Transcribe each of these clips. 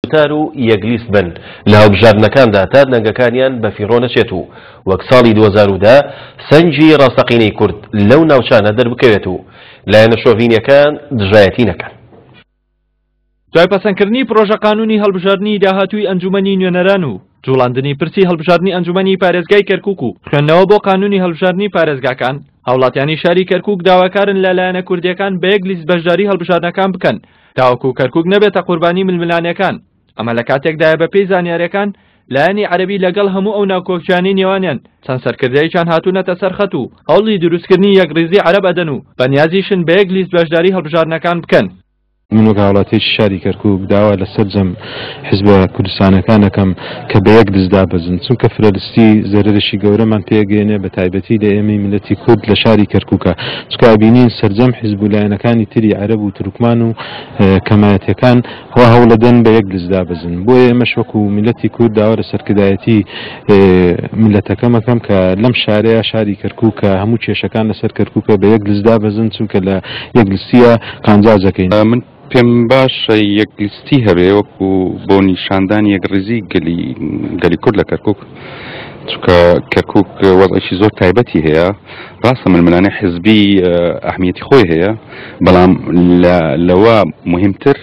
تار و یەکلیست بن لە هەڵبژاردنەکاندا تا دەنگەکانیان بە فیڕۆ نەچێت و وەک ساڵی 2010 سەنجی ڕاستەقینەی کورد لەو ناوچانە دەربکەوێت و لایەنە شۆڤینیەکان دژایەتی نەکەن. دوای پەسەندکردنی پرۆژە قانونی هەڵبژاردننی داهاتووی ئەنجومەنی نوێنەران و جوڵاندنی پرسی هەڵبژاردننی ئەنجومەنی پارێزگای کەرکووک و خوێندنەوە بۆ قانونی هەڵبژاردننی پارێزگاکان، هاوڵاتیانی شاری کەرکووک داواکارن لەلایەنە کوردیەکان بە یەک لیست بەشداری هەڵبژاردنەکان بکەن تاوەکو کەرکووک نەبێتە قوربانی ململانیەکان. ئەمە لە کاتێکدایە بەپێی زانیاریەکان لایەنی عەرەبی لەگەڵ هەموو ئەو ناوکۆکیانەی نێوانیان چەند سەرکردەیەکیان هاتوونەتە سەرخەت و هەوڵی دروستکردنی یەکڕیزی عەرەب ئەدەن و بەنیازیشن بە یەک لیست بەشداری هەڵبژاردنەکان بکەن. من وەک هاوڵاتیانی شاری کەرکووک داوا لەسەر جەم حیزبە کوردستانەکان دەکەم کە بە یەک دەست دابەزن، چونکە فرەلستی زەرەرشی گەورەمان پێگەێنێ بە تایبەتی لە ئێمەی ملەتی کورد لە شاری کەرکووکە، چونکە ئابینین سەرجەم حیزب و لایەنەکانی تری عەرەب و تورکمان و کەمایەتیەکان وا هەوڵەدەن بە یەک دەست دابەزن. بۆیە ئێمەش وەکو ملەتی کورد داوا لە سەرکردایەتی ملەتەکەمەکەم کە لەم شارەیە شاری کەرکووکە هەموو کێشەکان لەسەر کەرکووکە بە یەک دەست دابەزن، چونکە لە یەک لیستیە قانجازەکەین. پێم باش یەکلیستی هەبێ وەکو بۆ نیشاندانی یەکڕێزی گەلی کورد لە کەرکووک، چونکە کەرکووک وەضعێکی زۆر تایبەتی هەیە. ڕاستە ململانەی حیزبی ئەهمیەتی خۆی هەیە، بەڵام لەوە مهمتر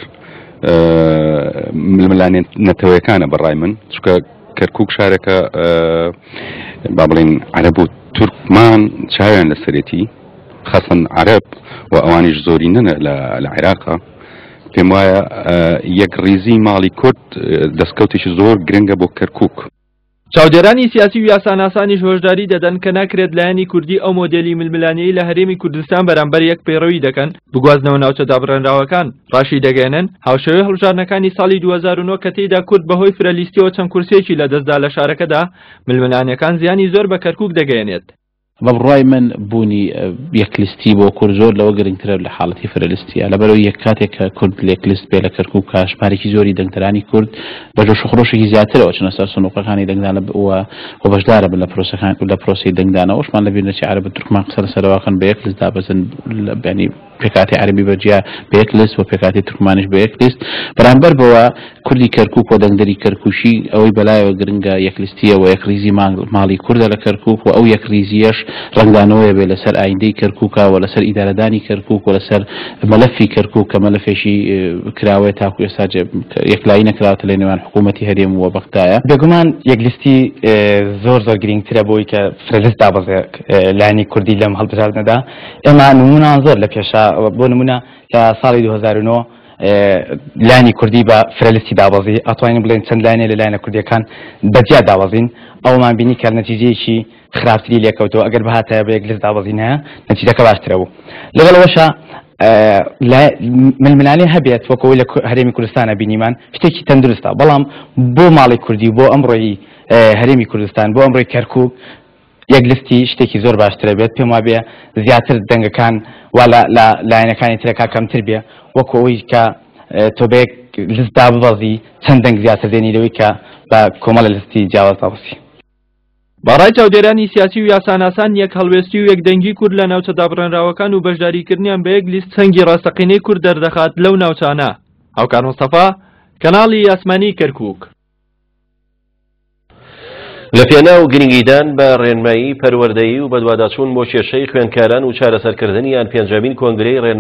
ململانێ نەتەوەیەکانە بەڕای من، چونکە کەرکووک شارێکە با بڵێن عەرەب و تورکمان چاویان لەسەرێتی، خاصن عەرەب و ئەوانیش زۆری نەنە لە عێراقا. پێم وایە یەکڕێزی ماڵی کورد دەستکەوتێکی زۆر گرنگە بۆ کەرکووک. چاودێرانی سیاسی و یاساناسانیش هۆشداری دەدەن کە ناکرێت لایەنی کوردی ئەو مۆدێلی ململانەیی لە هەرێمی کوردستان بەرامبەر یەک پەیڕەوی دەکەن بگوازنەوە ناوچە دابڕێنراوەکان ڕاشی دەگەێنن هاوشێوەی هەڵبژاردنەکانی ساڵی 2009 کە تێیدا کورد بەهۆی فرەلیستیەوە چەند کورسێکی لەدەستدا لە شارەکەدا ململانیەکان زیانی زۆر بە کەرکووک دەگەێنێت. بەڕای من بوونی یەکلیستی بۆ کورد زۆر لەوە گرنگترە لە حاڵەتی فرەلیستیە، لەبەرەوەی یەک کاتێک کە کورد یەکلیست بێ لە کەرکووک ژمارێکی زۆری دەنگدەرانی کورد بە جۆش و خڕۆشێکی زیاترەوە چنە سەر سنووقەکانی دەنگدان و بەشدارە بن لە پرۆسی دەنگدانەوەشمان لەبیر نەچی عەرەب و تورکمان قسە لەسەرەوەکەن بە یەک لیست دابەزن، ینی پێکاتی عەرەبی بەجیا بە یەک لیست و پێکاتی تورکمانیش بە یەک لیست. بەرامبەر بەوە کوردی کەرکووک و دەنگدەری کەرکووشی ئەوەی بەلایەوە گرنگە یەکلیستیە و یەکڕیزی ماڵی کوردە لە کەرکووک و ئەو یەکڕیزیەش ڕنگدانەوەی بێ لەسەر ئایندەی کەرکووکە و لەسەر ئیدارەدانی کەرکووک و لەسەر مەلەفی کەرکووک کە مەلەفێکی کراوەیە تاکو ئێستا یەکلایی نەکراوەتە لە نێوان حکوومەتی هەرێم و بەغدایە. بێگومان یەکلیستی زۆر گرنگترە بۆی کە فرەلیست دابەزێ لایەنی کوردی لەم هەڵبژاردنەدا. ئێمە نمونەیان زۆر لە پێشە، بۆ نمونە لە ساڵی 2009 لایەنی کوردی بە فرەلیستی دابەزی، ئەتوانین بڵێن چەند لایەنێ لە لایەنە کوردیەکان بەجیا دابەزین، ئەومان بینی کە نەتیجەیەکی خراپتری لێکەوتەوە. ئەگەر بەهاتایە بە یەک لیست دابەزینەیە نەتیجەکە باشترە بوو. لەگەڵەوەشە ململانێ هەبێت وەکەوەی لە هەرێمی کوردستانە بینیمان شتێکی تەندروستە، بەڵام بۆ ماڵی کوردی بۆ ئەمڕۆیی هەرێمی کوردستان بۆ ئەمڕۆی کەرکووک یەکلیستی شتێکی زۆر باشترە بێت. پێم وابێ زیاتر دەنگەکان وا لە لایەنەکانی ترەکە کەمتر بێ، وەکو ئەوەی کە تۆ بە یەک لیست دابەزی چەند دەنگ زیاتر دێنی لەوەی کە بە کۆمەڵە لیستی جیاواز دابەزی. بەڕای چاودێرانی سیاسی و یاساناسان یەک هەڵوێستی و یەکدەنگی کورد لە ناوچە دابڕێنراوەکان و بەشداریکردنیان بە یەک لیست سەنگی ڕاستەقینەی کورد دەردەخات لەو ناوچانە. هاوکار مستەفا، کەناڵی یاسمانی کەرکووک. لە پێناو گرنگیدان بە ڕێنمایی پەروەردەیی و بەدواداچوون بۆ کێشەی خوێندکاران و چارەسەرکردنیان پێنجەمین کۆنگرەی